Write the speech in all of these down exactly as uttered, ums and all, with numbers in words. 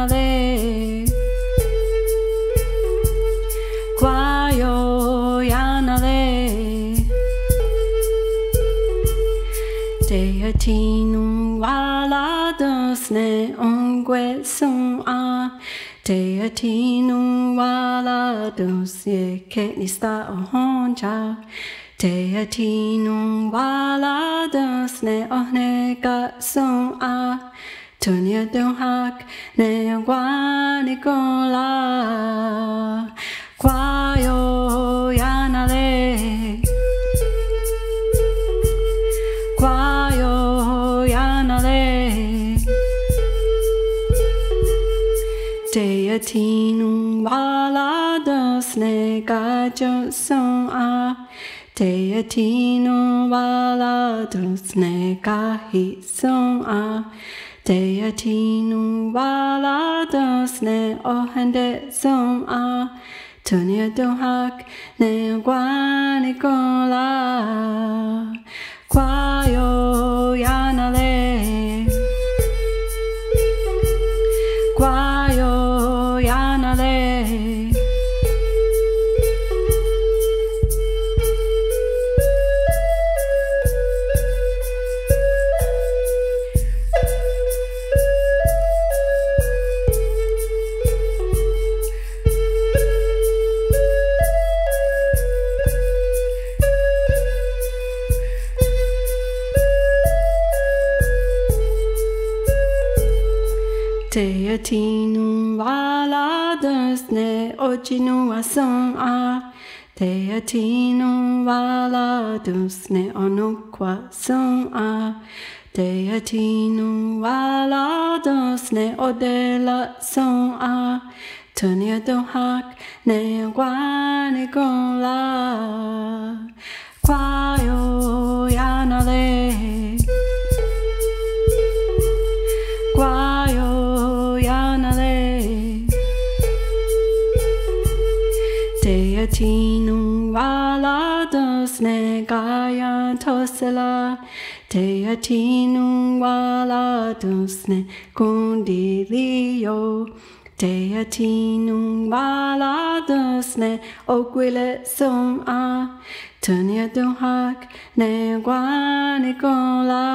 yanale Kwayo yanale Teatinu wala dosne ongwe son a Teatinu wala dosye ketnista ohoncha Teatinu wala dosne ohne ka son a Tunya don't hak ne wanikola Kwayo yanale Kwayo yanale Teatinu wala dosne gajo son a Teatinu wala dosne gahi son a Teatinu wala dosne ohende son a Tunya don't hak ne wanikola Kwayo yanale Kwayo yanale Teatinu wala dosne ojinu ason a Teatinu wala dosne onukwa son a Teatinu wala dosne odela son a Tunya don't hak ne wanikola Kwayo yanale Kwayo yanale Teatinu wala dosne gaya tosela Teatinu wala dosne kundilio Teatinu wala dosne ogwile som a Tunya don't hak ne wanikola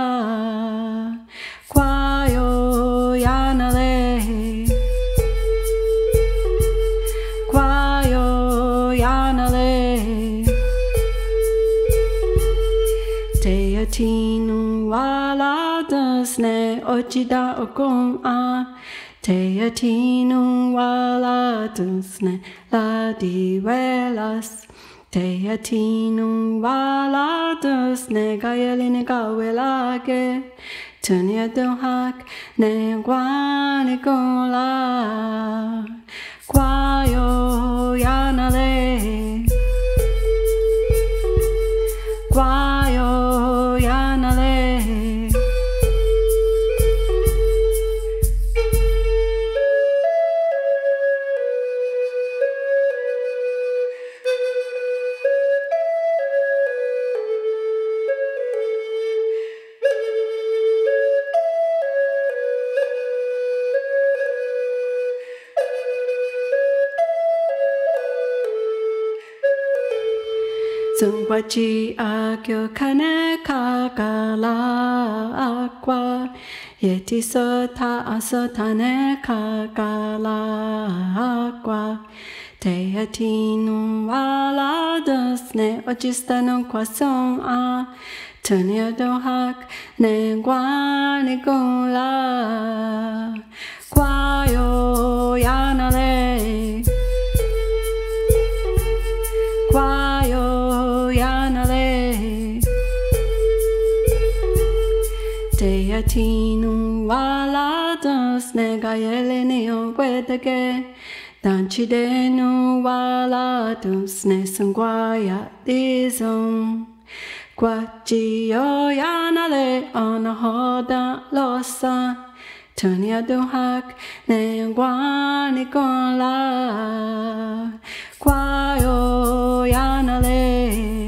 Kwayo yanale Kwayo yanale Teatinu wala dosne ochida okum a Teatinu wala dosne la divelas Teatinu wala dosne gayelini gawelage Tunya don't hak ne wanikola Kwayo yanale Kwayo yanale Zungwachi akyo kane kakala akwa Yeti sota asotane kakala akwa Teatinu wala dosne ochistano kwa son a Tunya don't hak ne wanikola Kwayo yanale Kwayo yanale Teatinu wala dosne gayelini ogwedege Danchidenu wala dosne sungwaya dizon Kwachiyo yanale onahoda losa Tunya don't hak ne wanikola Kwayo yanale